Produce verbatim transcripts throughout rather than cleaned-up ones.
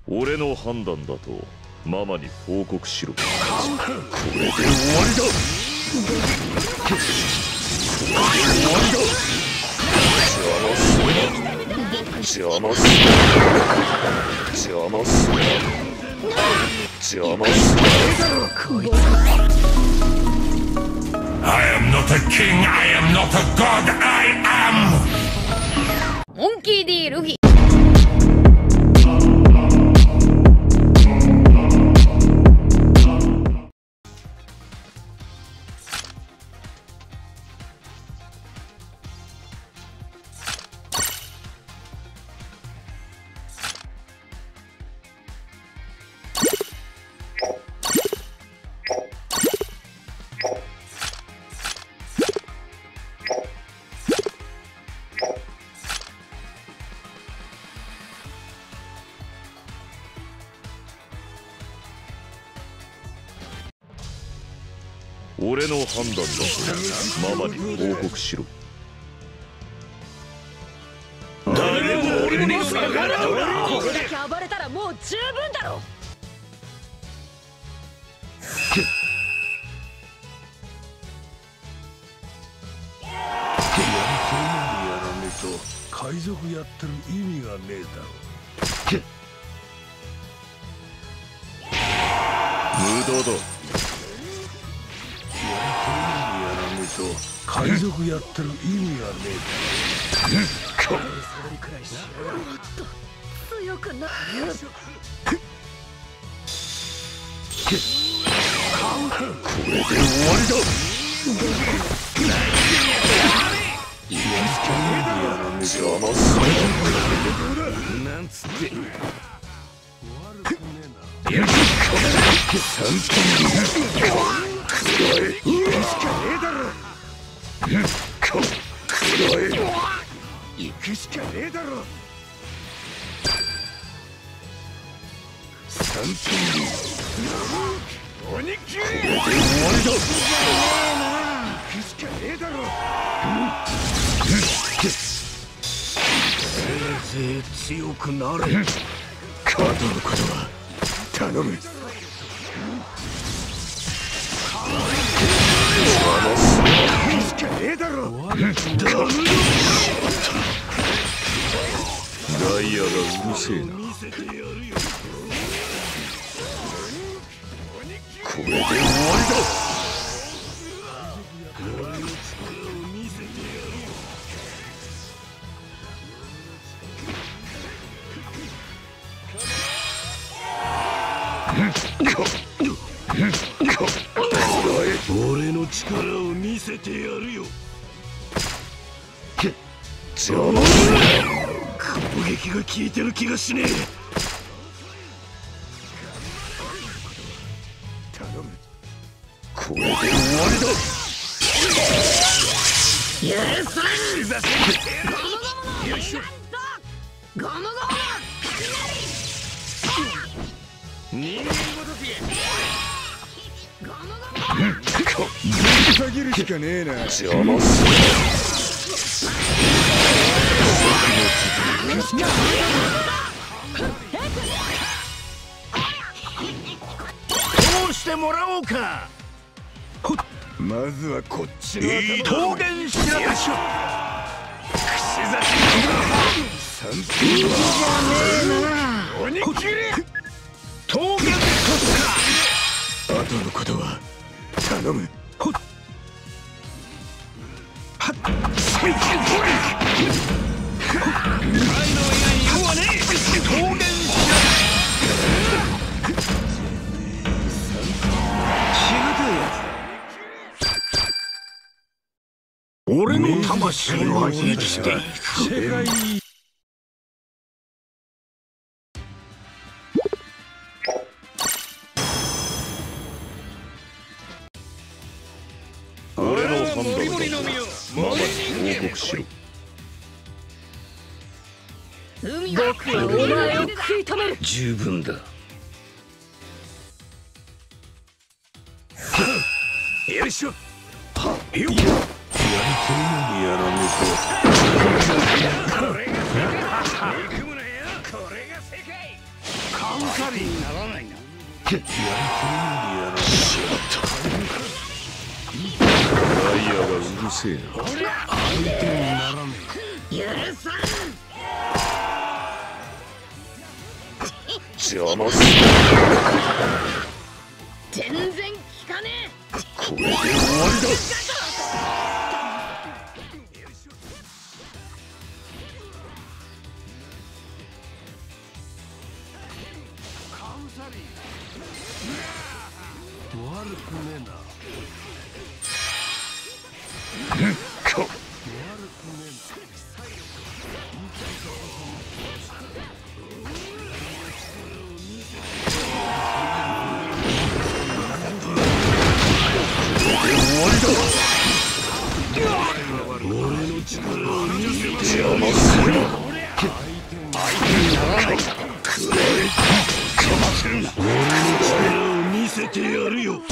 俺の判断だとママに報告しろ。これで終わりだ。これで終わりだ。邪魔すな。邪魔すな。邪魔すな。邪魔すな。 I am not a king, I am not a god, I am! モンキー D ルフィ。 俺の判断だとママに報告しろ。 誰も俺に逆らうな。これだけ暴れたらもう十分だろ。 やらねえと海賊やってる意味がねえだろ。 無駄だ。 海賊やってる意味がねえだろ。 強くな。これで終わりだ。邪魔すな。なんつって。三点くらえ。言うしかねえだろ。こくらえ。行くしかねえだろ。三点鬼切れ。これで終わりだ。行くしかねえだろ。せいぜい強くなれ。カードのことは頼む。しかねえだろ。ダイヤがうるせえな。これで終わりだ。 俺の力を見せてやるよ。 邪魔すな。 攻撃が効いてる気がしねえ。頼む。 これで終わりだ。 許さん。よいしょ。ゴムゴム。人間ごとき。 下げるしかねえな。 邪魔すな。 どうしてもらおうか。まずはこっちの頭。桃源しらでしょ。串刺し。三分じゃねえな。鬼切れ。桃源突破。後のことは頼む。ほっ。はっ。最近これ。前の以外に用はねえ。桃源しら。俺の魂は生きていく。 俺の判断だとママに報告しろ。 僕はお前を食い止める。 十分だ。よいしょ。はっよっ。やりてえようにやらねえと。これが世界。 カウンサリーにならないな。やりきりやろう。しまった。ダイヤがうるせえな。相手にならねえ。許さん。邪魔する。 全然効かねえ。 これで終わりだ。悪くねえな。こ悪くねえな。俺の力を見せて邪魔するな。相手にならない。くらえ。邪魔するな。俺の力を見せてやるよ。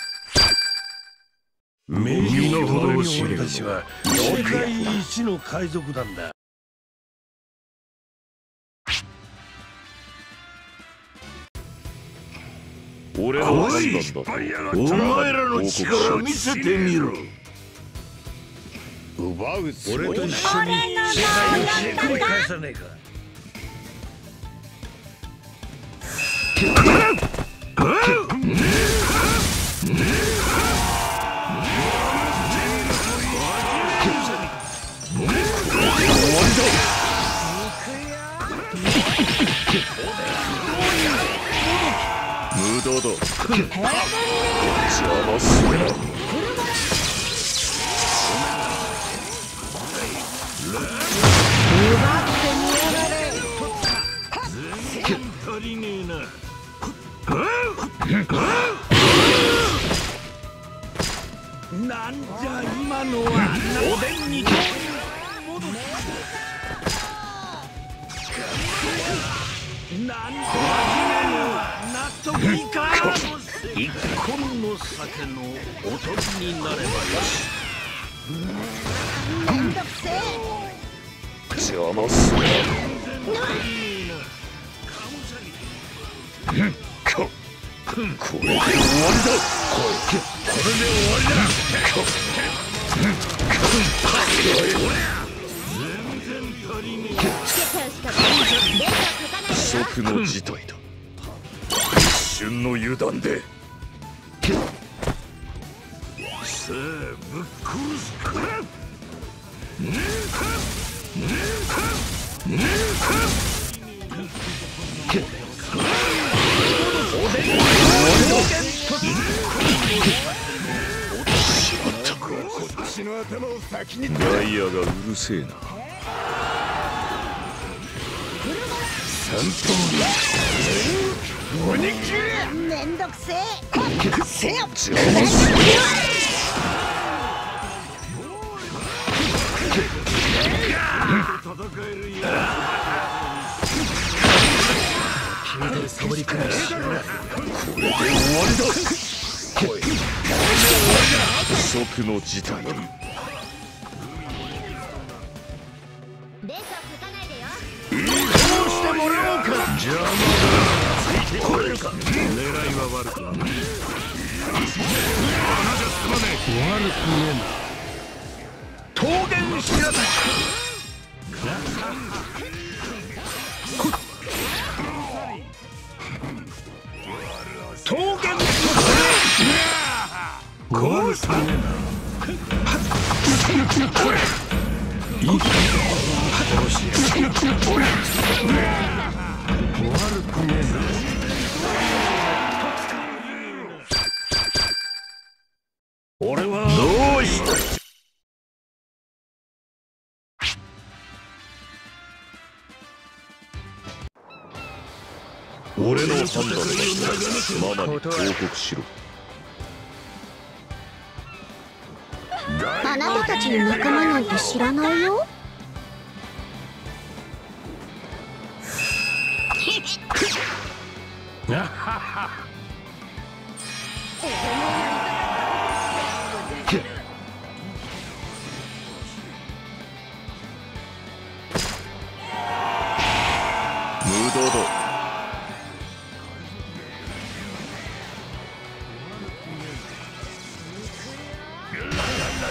右のほどを知れるのは世界一の海賊団だ。俺の判断だ。お前らの力を見せてみろ。奪うつもり。俺と一緒に世界をひっくり返さねえか。無駄だ。邪魔するな。全然足りねえな。なんじゃ今のは。おでんに戻る。なんと納得いかん。一本の酒のおとりになればよし。 めんどくせえ。 邪魔するな。ここれで終わりだ。これで終わりだ。全然足りねえ。不測の事態だ。一瞬の油断で。さあぶっ殺すから。しまった。こっちの頭を先に。ダイヤがうるせえな。三頭鬼切れ。 めんどくせえ。せよ。 邪魔する。戦えるよ。君でサボりくらいしろ。これで終わりだ。これで終わりだ。不測の事態だ。 レースを書かないでよ。 どうしてもらおうか。邪魔だ。ついてこれるか。狙いは悪くない。穴じゃ済まねえ。悪くねえな。桃源知らず。桃源とこれ。殺すねえな。いいか。殺してやる。悪くねえな。俺はどうした。俺の判断だ。ママに報告しろ。 あなたたちの仲間なんて知らないよ。 無駄だ。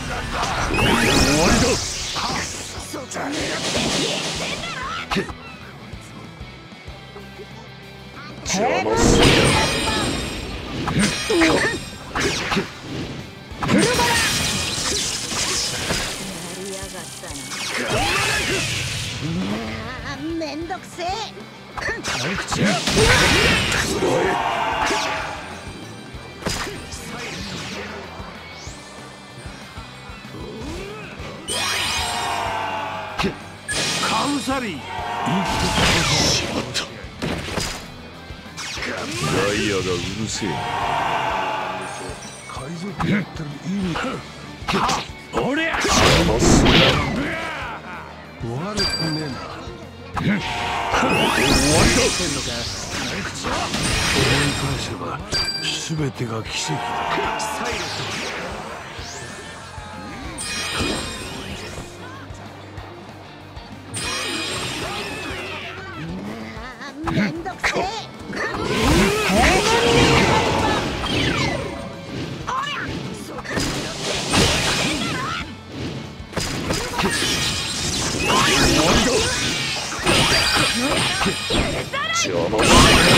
めんどくせえ。 カウサリー。しまった。ダイヤがうるせえ。海賊やってる意味。おりゃ。邪魔すな。悪くねえな。終わりだ。思い返せば全てが奇跡だ。 めんどくせえ。 邪魔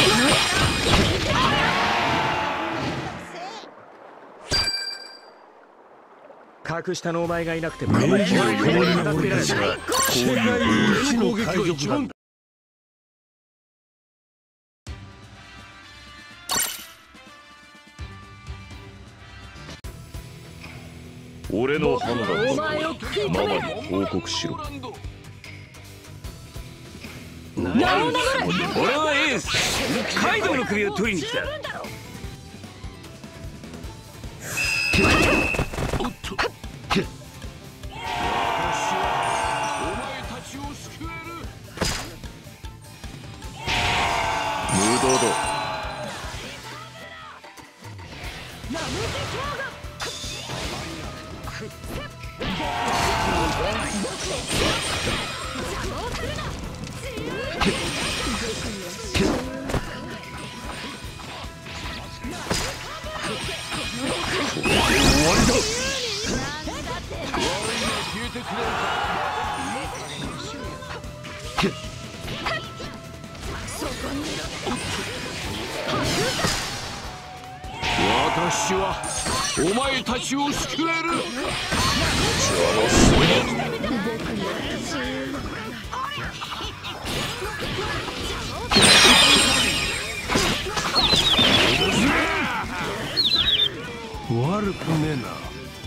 格下のお前がいなくても名名義を呼ばれるた俺たちはこういう一の海賊なんだ。俺の判断お前を聞いてママね。 に報告しろ。 名を名乗れ。 俺はエースカイドウの首を取りに来た。 おっと。無駄だ。私はお前たちを救える。悪くねえな。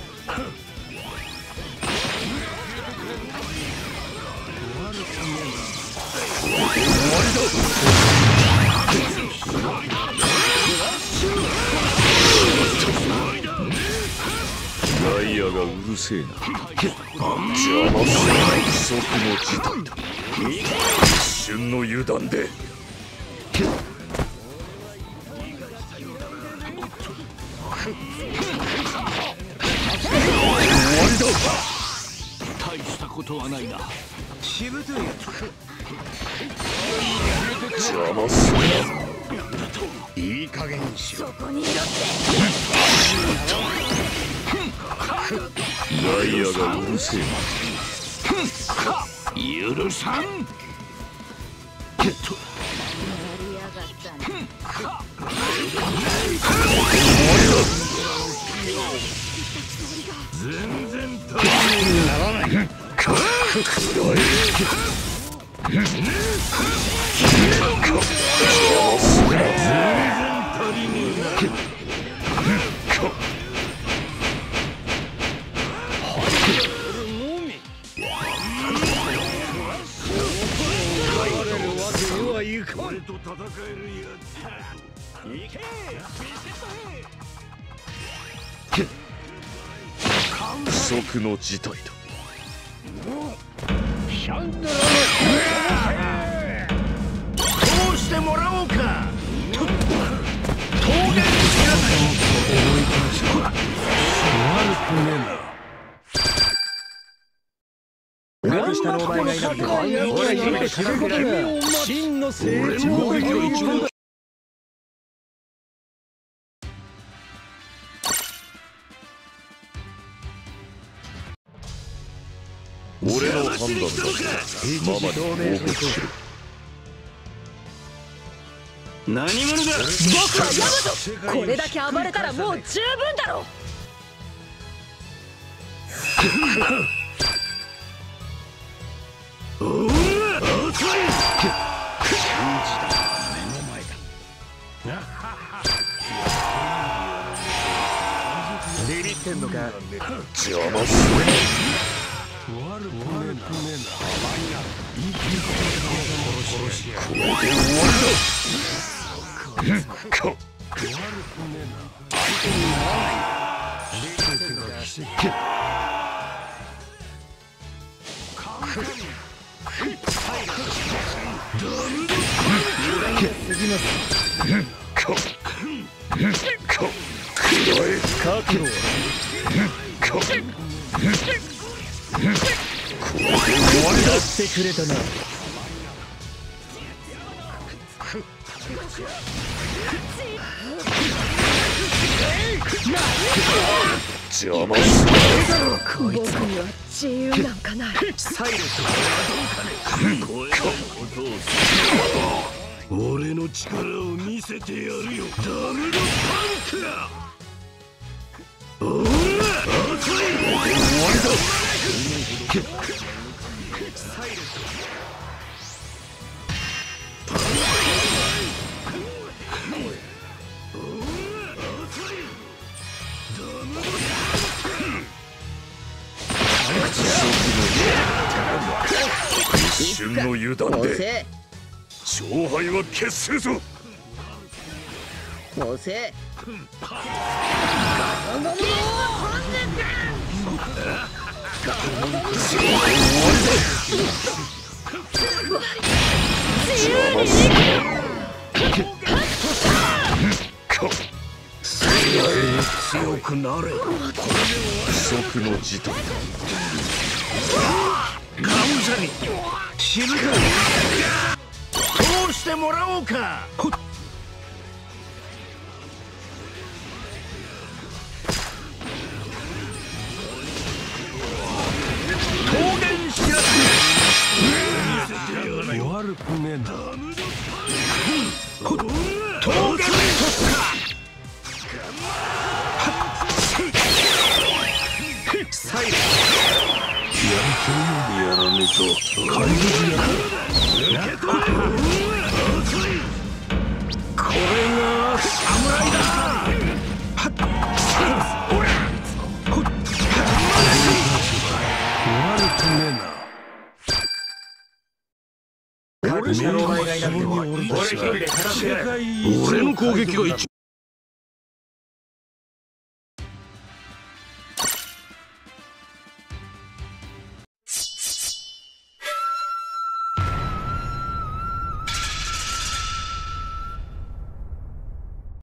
ダイヤがうるせえな。邪魔すない即の事態だ。一瞬の油断で。大したことはないな。しぶといやつ。邪魔すな。いい加減にしろ。 そこにいろって。 ダイヤがうるせえな。許さん。 やりやがったな。 全然足りにならない。くどい。全然足りにならない。俺と戦えるやつ。行け。不測の事態だ。シャンドラの通してもらおうか。と当然知らない。思い返せば悪くねえな。 格下のお前がいなくても俺は夢で戦ってる。真の成長攻撃の一番だ。 俺の判断だ。ママに報告しろ。 何者だ。 僕はヤマト。これだけ暴れたらもう十分だろ。 おお、ビビってんのか。 邪魔する。これで終わりだ。 してくれたな。 邪魔する。 僕には自由なんかない。 サイレントはどうかね。声のことをする。俺の力を見せてやるよ。ダブルパンク。おら、遅い。終わりだ。サイレント。 一瞬の油断で勝敗は決するぞ。 押せ。 強くなれ。 不測の事態だ。 ガムザに死ぬぞ。通してもらおうか。桃源知らず。悪くねえな。桃源突破。サイレンやらねえと怪物や。これが侍だ。悪くねえな。俺の攻撃が一